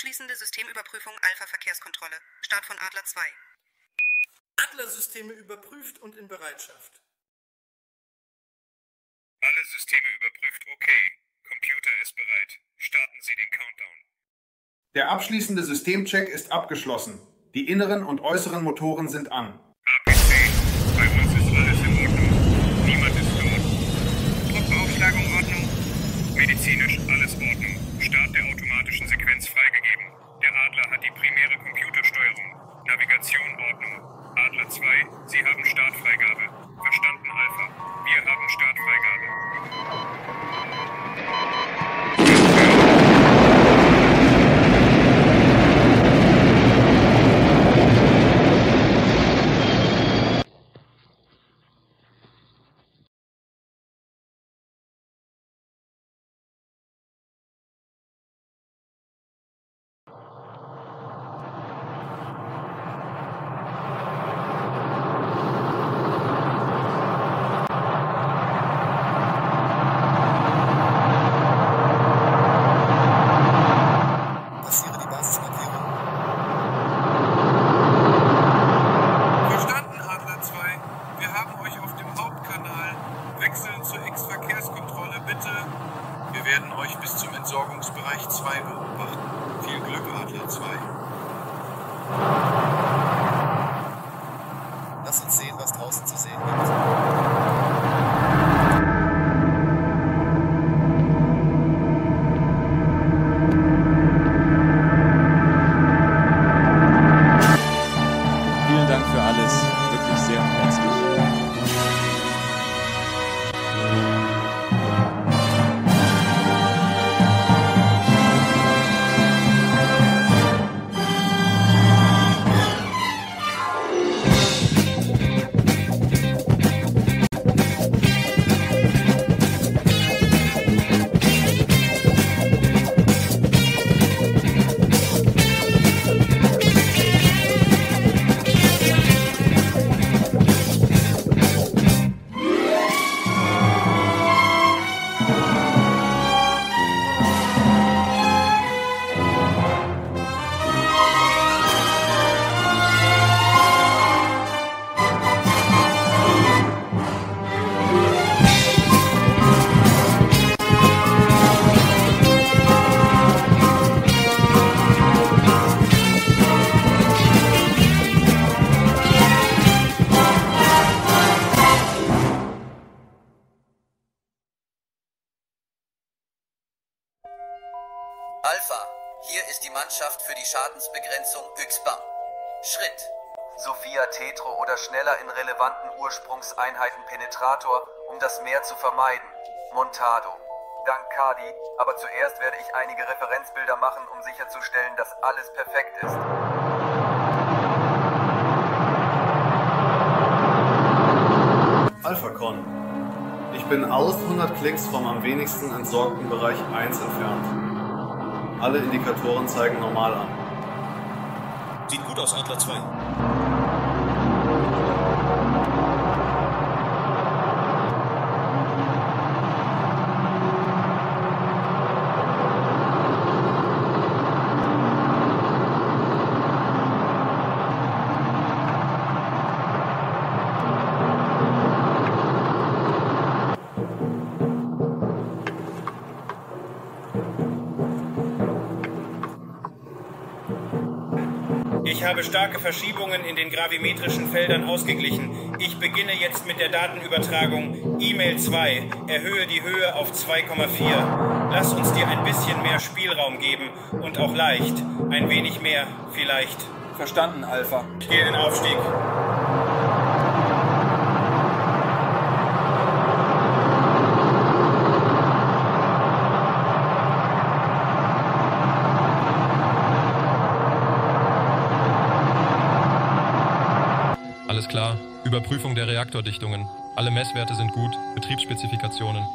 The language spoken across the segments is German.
Abschließende Systemüberprüfung Alpha-Verkehrskontrolle. Start von Adler 2. Adler-Systeme überprüft und in Bereitschaft. Alle Systeme überprüft, okay. Computer ist bereit. Starten Sie den Countdown. Der abschließende Systemcheck ist abgeschlossen. Die inneren und äußeren Motoren sind an. APC, bei uns ist alles in Ordnung. Niemand ist tot. Druckbeaufschlagung Ordnung. Medizinisch alles Ordnung. Start der automatischen Sequenz freigegeben. Der Adler hat die primäre Computersteuerung. Navigation Ordnung. Adler 2, Sie haben Startfreigabe. Verstanden, Alpha. Wir haben Startfreigabe. Wir werden euch bis zum Entsorgungsbereich 2 beobachten. Viel Glück, Adler 2. Lass uns sehen, was draußen zu sehen gibt. Vielen Dank für alles. Wirklich sehr herzlich. Alpha, hier ist die Mannschaft für die Schadensbegrenzung Yxbam. Schritt. Sophia Tetro oder schneller in relevanten Ursprungseinheiten Penetrator, um das Meer zu vermeiden. Montado. Dank Kadi, aber zuerst werde ich einige Referenzbilder machen, um sicherzustellen, dass alles perfekt ist. Alpha-Con. Ich bin aus 100 Klicks vom am wenigsten entsorgten Bereich 1 entfernt. Alle Indikatoren zeigen normal an. Sieht gut aus, Adler 2. Ich habe starke Verschiebungen in den gravimetrischen Feldern ausgeglichen. Ich beginne jetzt mit der Datenübertragung. E-Mail 2. Erhöhe die Höhe auf 2,4. Lass uns dir ein bisschen mehr Spielraum geben und auch leicht. Ein wenig mehr, vielleicht. Verstanden, Alpha. Ich gehe den Aufstieg. Alles klar. Überprüfung der Reaktordichtungen. Alle Messwerte sind gut. Betriebsspezifikationen.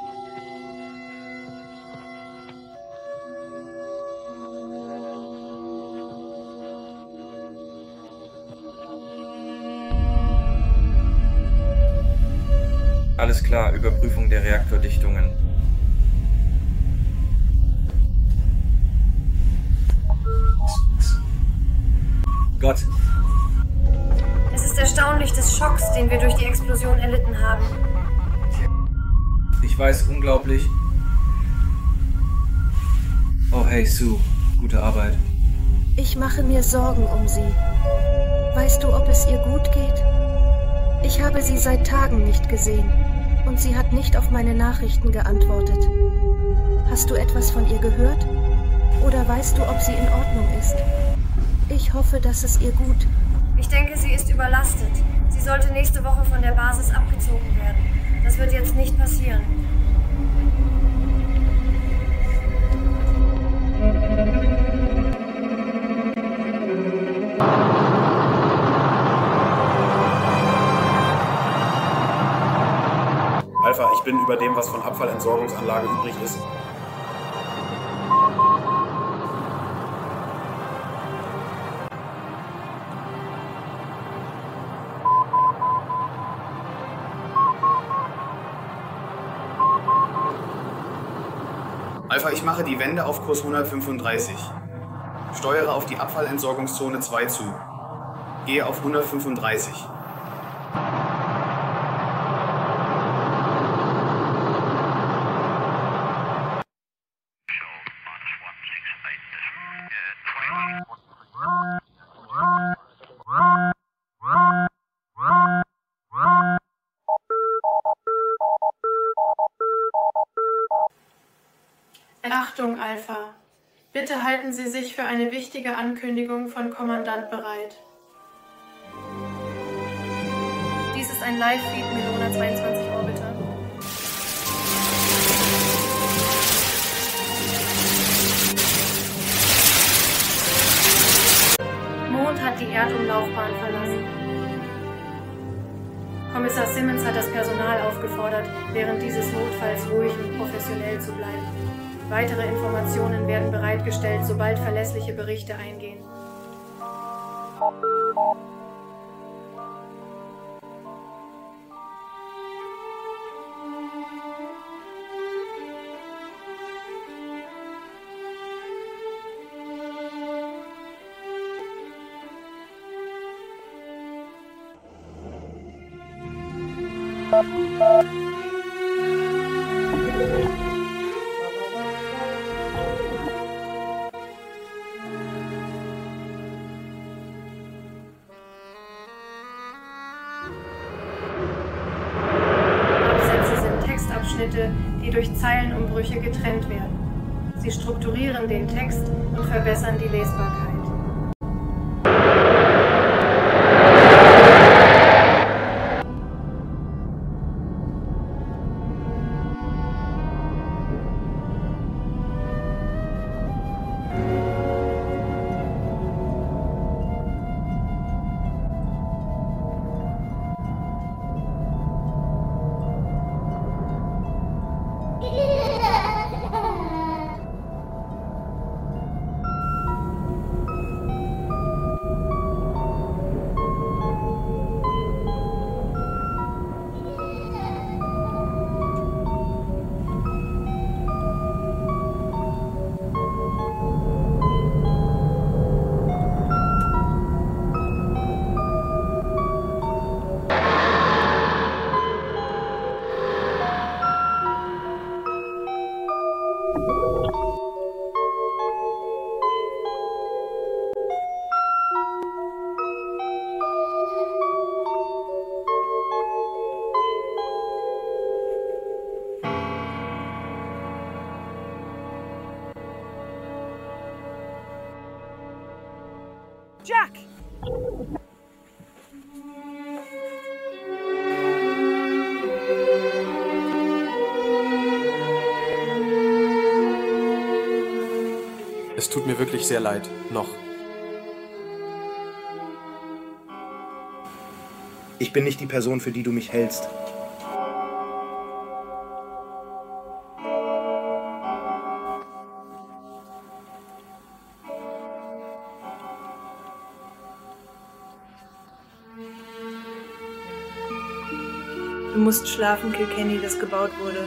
Alles klar. Überprüfung der Reaktordichtungen. Gott. Es ist erstaunlich des Schocks, den wir durch die Explosion erlitten haben. Ich weiß, unglaublich. Oh, hey, Sue. Gute Arbeit. Ich mache mir Sorgen um sie. Weißt du, ob es ihr gut geht? Ich habe sie seit Tagen nicht gesehen und sie hat nicht auf meine Nachrichten geantwortet. Hast du etwas von ihr gehört? Oder weißt du, ob sie in Ordnung ist? Ich hoffe, dass es ihr gut. Ich denke, sie ist überlastet. Sie sollte nächste Woche von der Basis abgezogen werden. Das wird jetzt nicht passieren. Alpha, ich bin über dem, was von Abfallentsorgungsanlage übrig ist. Alpha, ich mache die Wende auf Kurs 135. Steuere auf die Abfallentsorgungszone 2 zu. Gehe auf 135. Achtung, Alpha. Bitte halten Sie sich für eine wichtige Ankündigung von Kommandant bereit. Dies ist ein Live-Feed Melona 22 Orbiter. Mond hat die Erdumlaufbahn verlassen. Kommissar Simmons hat das Personal aufgefordert, während dieses Notfalls ruhig und professionell zu bleiben. Weitere Informationen werden bereitgestellt, sobald verlässliche Berichte eingehen. Die durch Zeilenumbrüche getrennt werden. Sie strukturieren den Text und verbessern die Lesbarkeit. Jack! Es tut mir wirklich sehr leid. Noch. Ich bin nicht die Person, für die du mich hältst. Du musst schlafen, Kilkenny, das gebaut wurde.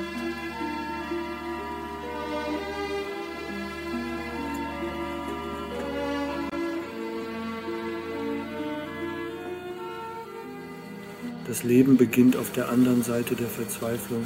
Das Leben beginnt auf der anderen Seite der Verzweiflung.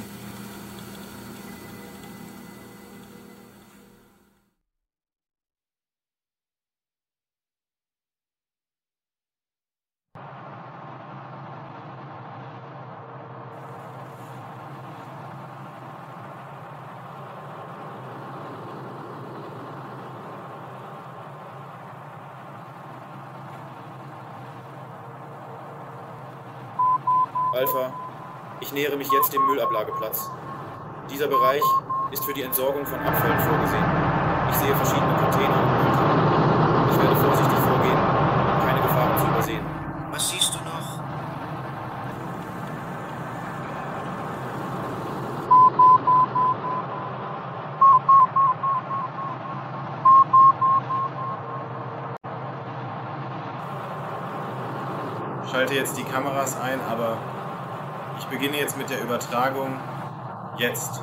Alpha, ich nähere mich jetzt dem Müllablageplatz. Dieser Bereich ist für die Entsorgung von Abfällen vorgesehen. Ich sehe verschiedene Container und Mülltonnen. Ich werde vorsichtig vorgehen, um keine Gefahren zu übersehen. Was siehst du noch? Ich schalte jetzt die Kameras ein, aber ich beginne jetzt mit der Übertragung. Jetzt.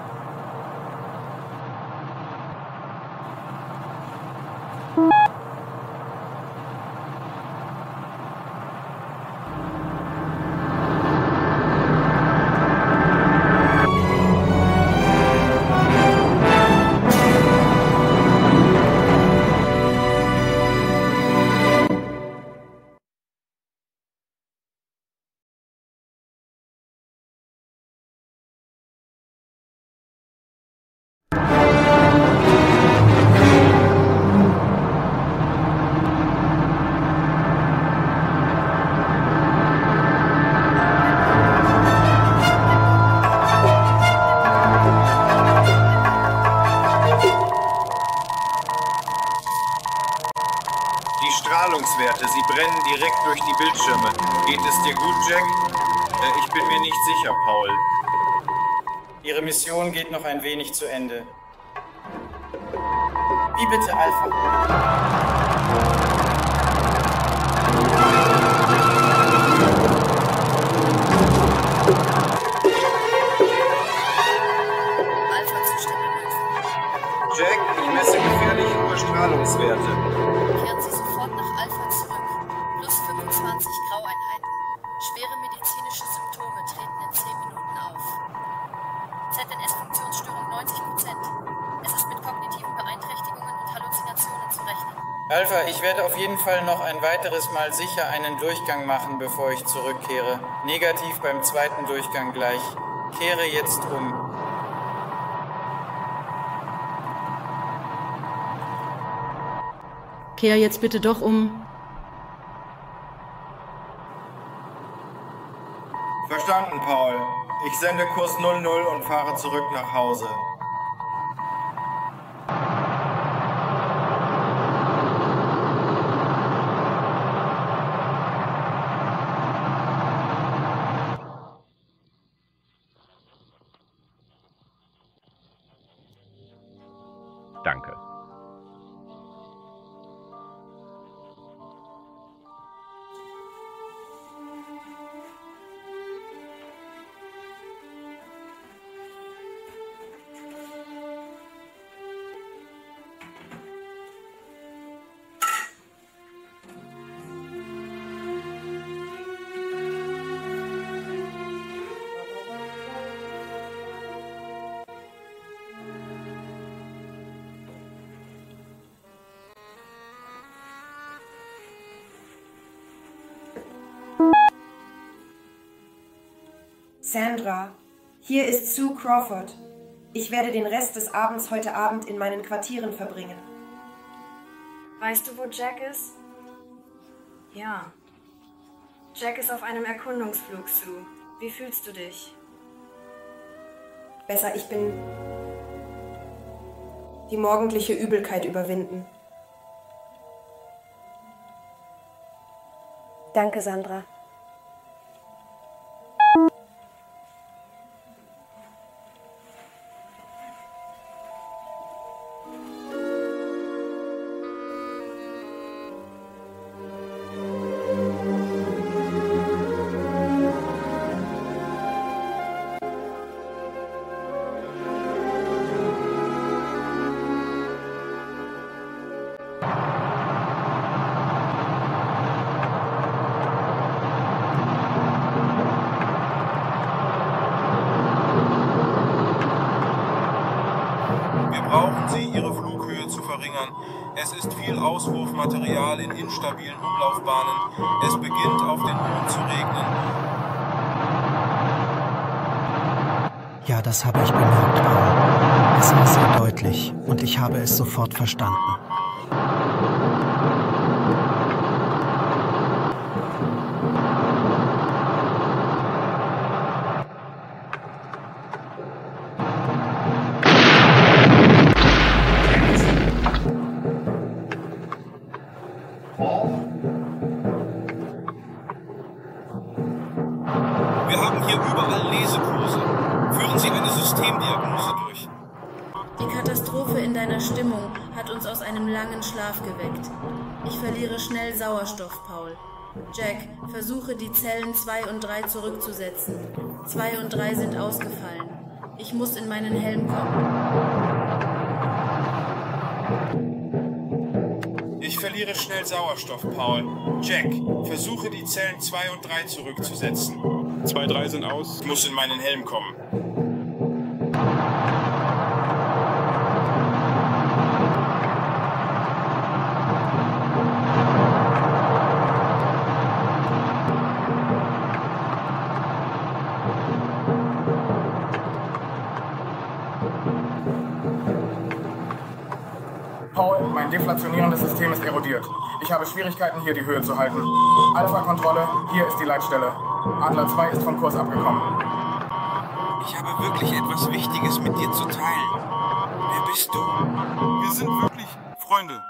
Strahlungswerte, sie brennen direkt durch die Bildschirme. Geht es dir gut, Jack? Ich bin mir nicht sicher, Paul. Ihre Mission geht noch ein wenig zu Ende. Wie bitte, Alpha? Jack, ich messe gefährlich hohe Strahlungswerte. Kehren Sie sofort nach Alpha zurück. Plus 25 Graueinheiten. Schwere medizinische Symptome treten in 10 Minuten auf. ZNS-Funktionsstörung 90%. Es ist mit kognitiven Beeinträchtigungen und Halluzinationen zu rechnen. Alpha, ich werde auf jeden Fall noch ein weiteres Mal sicher einen Durchgang machen, bevor ich zurückkehre. Negativ beim zweiten Durchgang gleich. Kehre jetzt um. Kehr jetzt bitte doch um. Verstanden, Paul. Ich sende Kurs 00 und fahre zurück nach Hause. Danke. Sandra, hier ist Sue Crawford. Ich werde den Rest des Abends heute Abend in meinen Quartieren verbringen. Weißt du, wo Jack ist? Ja. Jack ist auf einem Erkundungsflug, Sue. Wie fühlst du dich? Besser, ich bin die morgendliche Übelkeit überwinden. Danke, Sandra. Sie, Ihre Flughöhe zu verringern. Es ist viel Auswurfmaterial in instabilen Umlaufbahnen. Es beginnt auf den Mond zu regnen. Ja, das habe ich bemerkt, Paul. Es war sehr deutlich und ich habe es sofort verstanden. Wir haben hier überall Lesekurse. Führen Sie eine Systemdiagnose durch. Die Katastrophe in deiner Stimmung hat uns aus einem langen Schlaf geweckt. Ich verliere schnell Sauerstoff, Paul. Jack, versuche die Zellen 2 und 3 zurückzusetzen. 2 und 3 sind ausgefallen. Ich muss in meinen Helm kommen. Ich verliere schnell Sauerstoff, Paul. Jack, versuche die Zellen 2 und 3 zurückzusetzen. 2, 3 sind aus. Ich muss in meinen Helm kommen. Paul, mein deflationierendes System ist erodiert. Ich habe Schwierigkeiten, hier die Höhe zu halten. Alpha-Kontrolle, hier ist die Leitstelle. Adler 2 ist vom Kurs abgekommen. Ich habe wirklich etwas Wichtiges mit dir zu teilen. Wer bist du? Wir sind wirklich Freunde.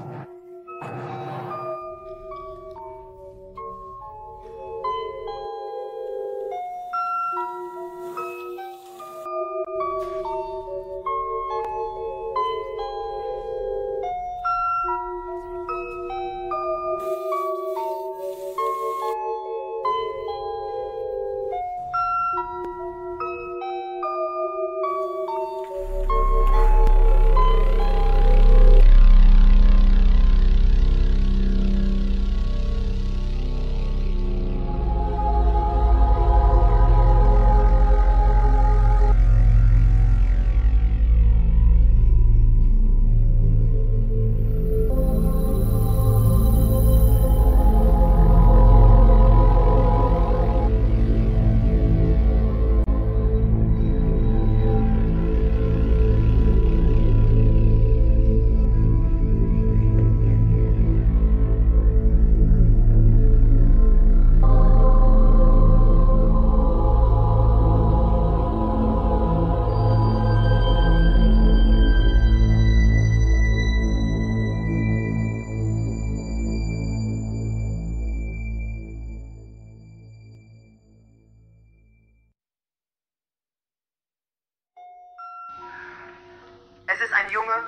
Es ist ein Junge.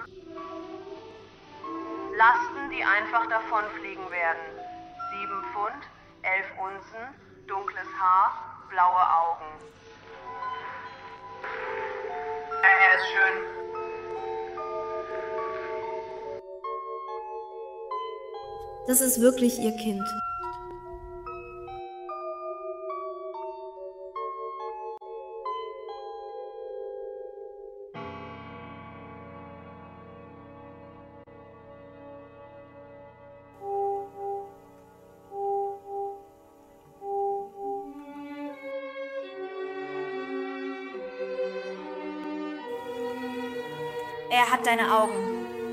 Lasten, die einfach davonfliegen werden. 7 Pfund, 11 Unzen, dunkles Haar, blaue Augen. Er ist schön. Das ist wirklich ihr Kind. Er hat deine Augen.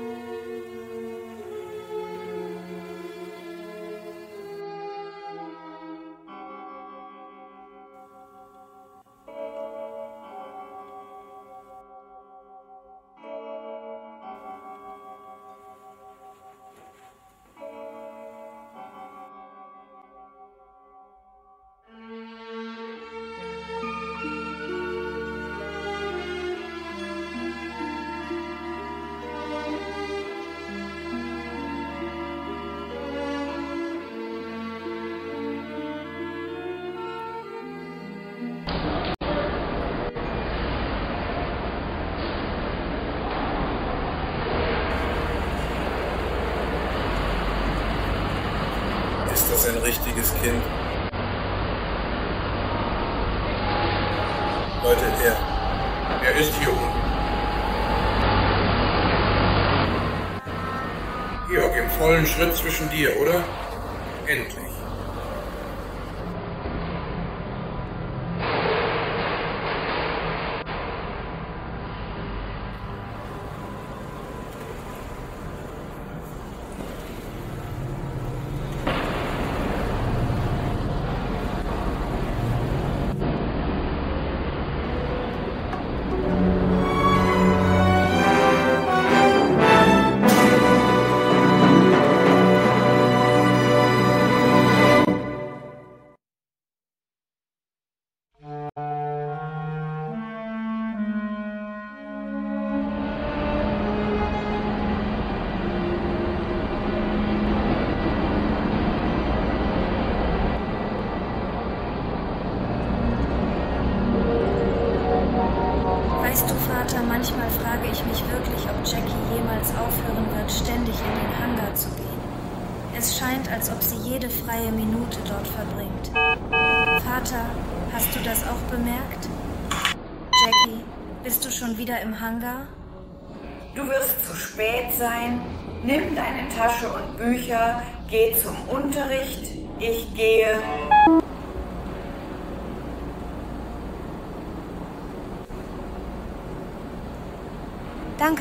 Ist das ein richtiges Kind? Leute, er ist hier unten. Georg, im vollen Schritt zwischen dir, oder? Endlich. Weißt du, Vater, manchmal frage ich mich wirklich, ob Jackie jemals aufhören wird, ständig in den Hangar zu gehen. Es scheint, als ob sie jede freie Minute dort verbringt. Vater, hast du das auch bemerkt? Jackie, bist du schon wieder im Hangar? Du wirst zu spät sein. Nimm deine Tasche und Bücher, geh zum Unterricht. Ich gehe. Danke.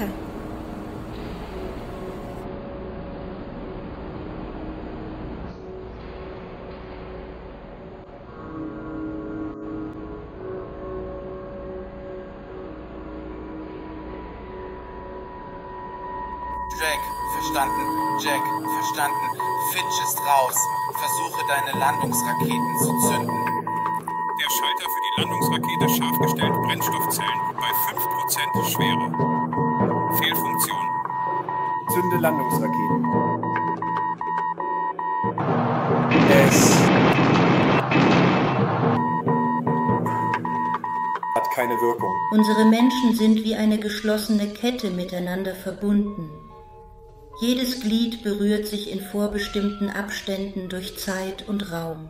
Jack, verstanden. Jack, verstanden. Fitch ist raus. Versuche deine Landungsraketen zu zünden. Der Schalter für die Landungsrakete scharf gestellt. Brennstoffzellen bei 5% Schwere. Fehlfunktion. Zünde Landungsraketen. Es hat keine Wirkung. Unsere Menschen sind wie eine geschlossene Kette miteinander verbunden. Jedes Glied berührt sich in vorbestimmten Abständen durch Zeit und Raum.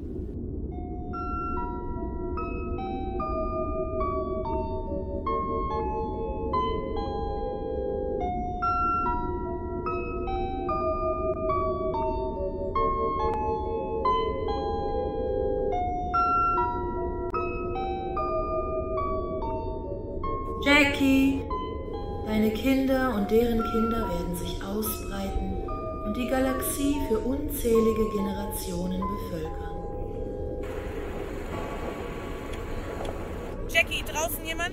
Jackie! Deine Kinder und deren Kinder werden sich ausbreiten und die Galaxie für unzählige Generationen bevölkern. Jackie, draußen jemand?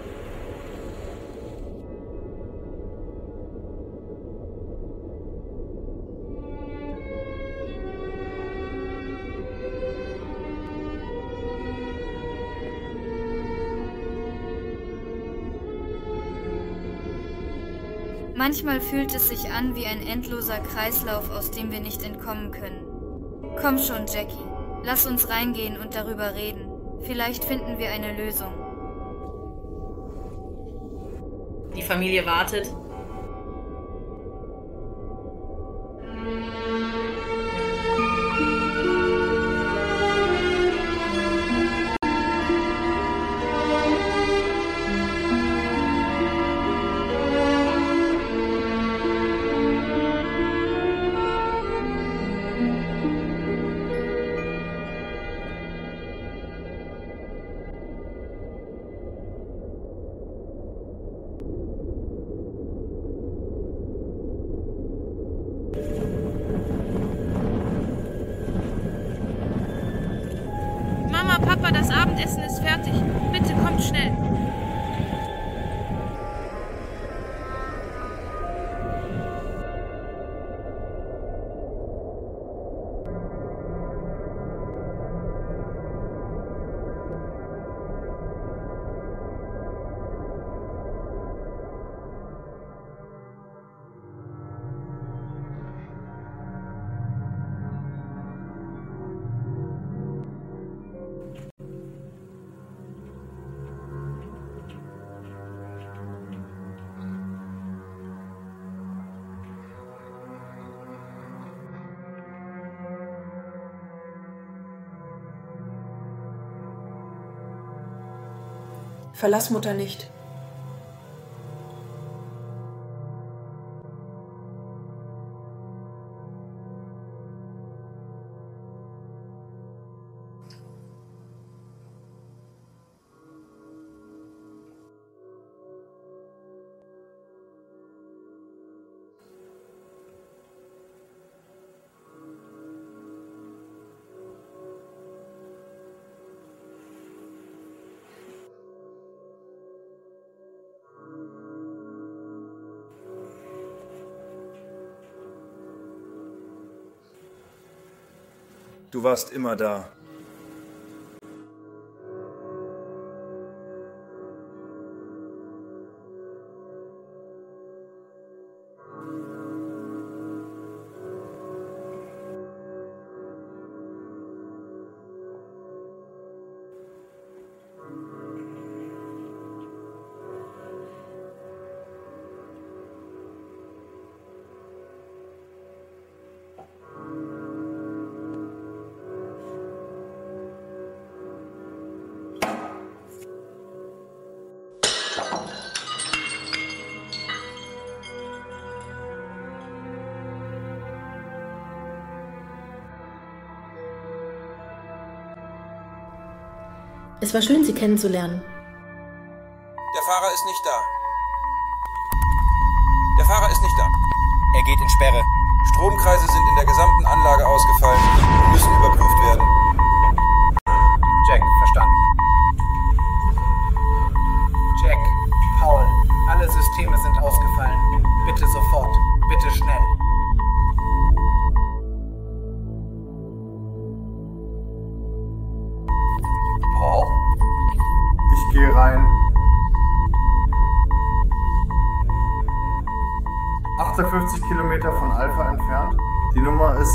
Manchmal fühlt es sich an wie ein endloser Kreislauf, aus dem wir nicht entkommen können. Komm schon, Jackie. Lass uns reingehen und darüber reden. Vielleicht finden wir eine Lösung. Die Familie wartet. Mama, Papa, das Abendessen ist fertig. Bitte, kommt schnell. Verlass Mutter nicht. Du warst immer da. Es war schön, Sie kennenzulernen. Der Fahrer ist nicht da. Der Fahrer ist nicht da. Er geht in Sperre. Stromkreise sind in der gesamten Anlage ausgefallen und müssen überprüft werden. Jack, verstanden. Jack, Paul, alle Systeme sind ausgefallen. Bitte sofort. Bitte schnell. Paul? Ich gehe rein. 58 Kilometer von Alpha entfernt. Die Nummer ist...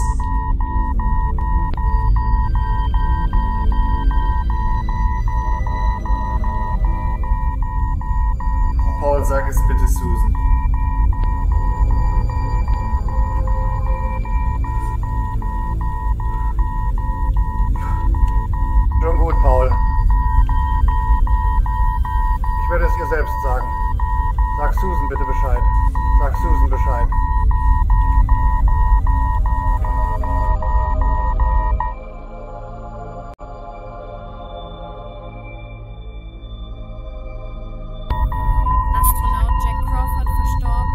Paul, sag es bitte Susan. Schon gut, Paul. Ich werde es ihr selbst sagen. Sag Susan bitte Bescheid. Sag Susan Bescheid. Astronaut Jack Crawford verstorben.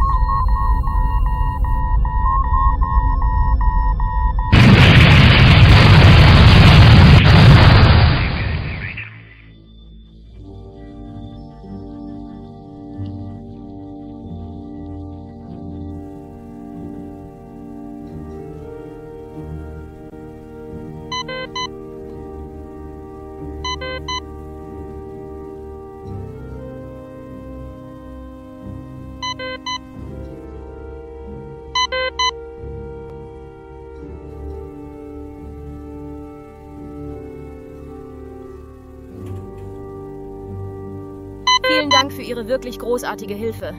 Vielen Dank für Ihre wirklich großartige Hilfe.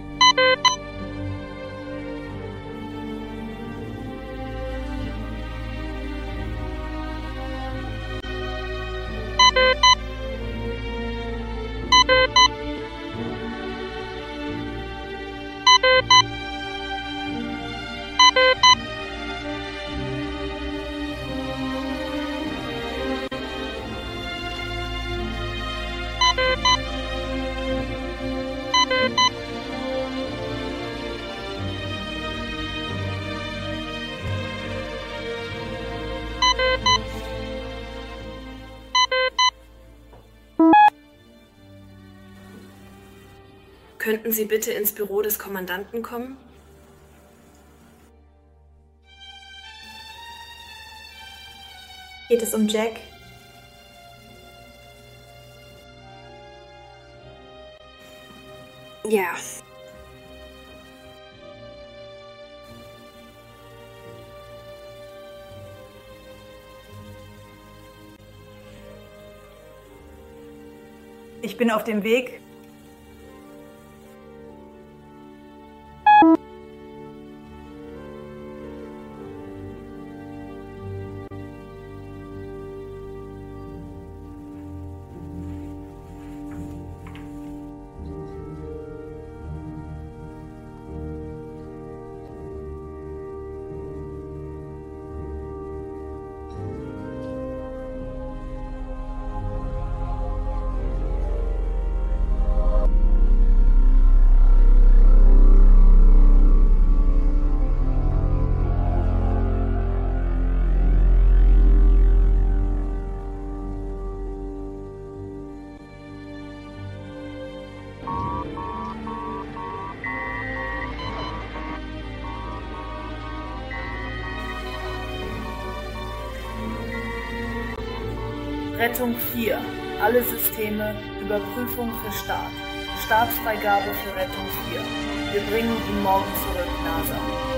Könnten Sie bitte ins Büro des Kommandanten kommen? Geht es um Jack? Ja. Ich bin auf dem Weg. Rettung 4. Alle Systeme. Überprüfung für Start. Startfreigabe für Rettung 4. Wir bringen ihn morgen zurück, NASA.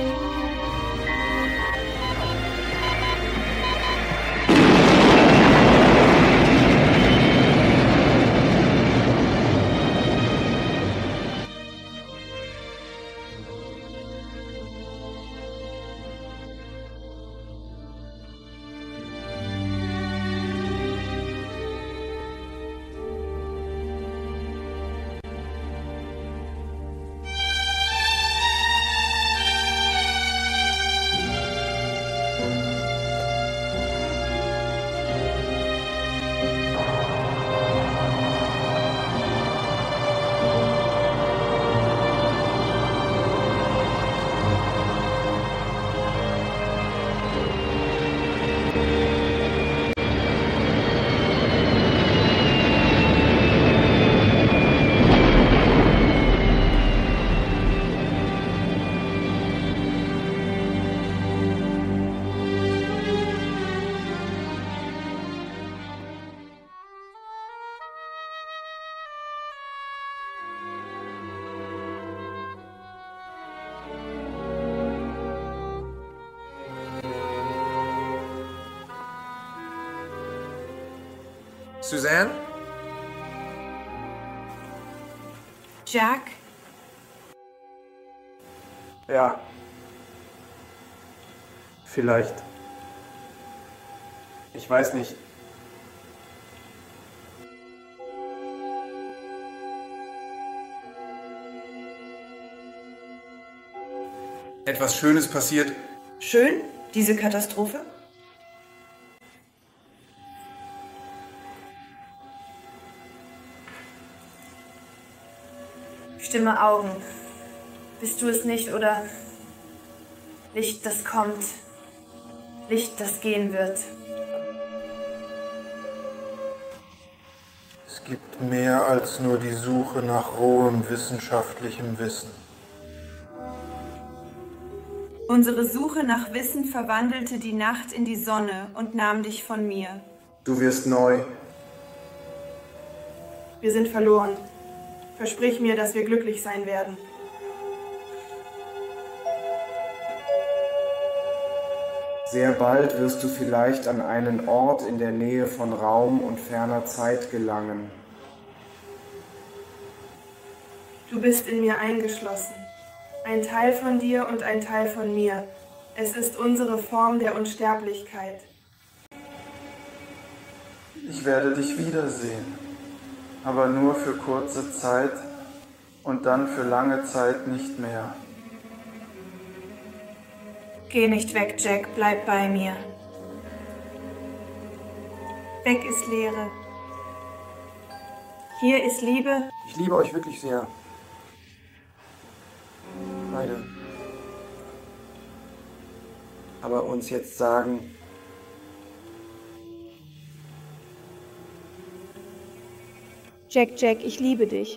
Suzanne? Jack? Ja. Vielleicht. Ich weiß nicht. Etwas Schönes passiert. Schön, diese Katastrophe? Stimme Augen. Bist du es nicht oder Licht, das kommt, Licht, das gehen wird? Es gibt mehr als nur die Suche nach rohem wissenschaftlichem Wissen. Unsere Suche nach Wissen verwandelte die Nacht in die Sonne und nahm dich von mir. Du wirst neu. Wir sind verloren. Versprich mir, dass wir glücklich sein werden. Sehr bald wirst du vielleicht an einen Ort in der Nähe von Raum und ferner Zeit gelangen. Du bist in mir eingeschlossen. Ein Teil von dir und ein Teil von mir. Es ist unsere Form der Unsterblichkeit. Ich werde dich wiedersehen. Aber nur für kurze Zeit und dann für lange Zeit nicht mehr. Geh nicht weg, Jack, bleib bei mir. Weg ist Leere. Hier ist Liebe. Ich liebe euch wirklich sehr. Beide. Aber uns jetzt sagen, Jack, Jack, ich liebe dich.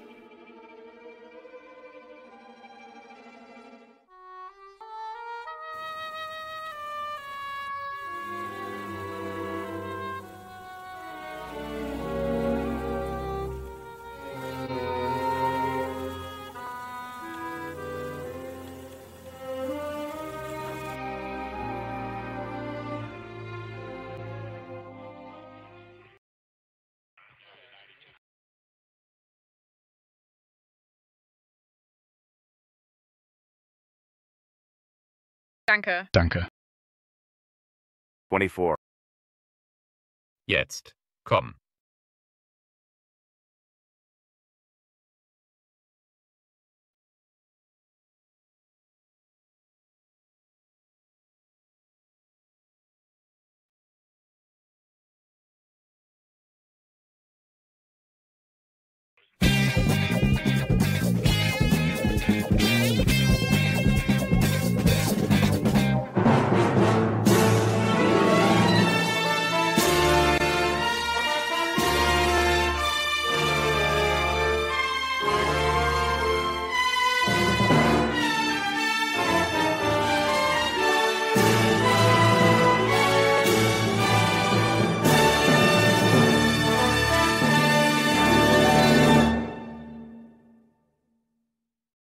Danke. Danke. 24. Jetzt. Komm.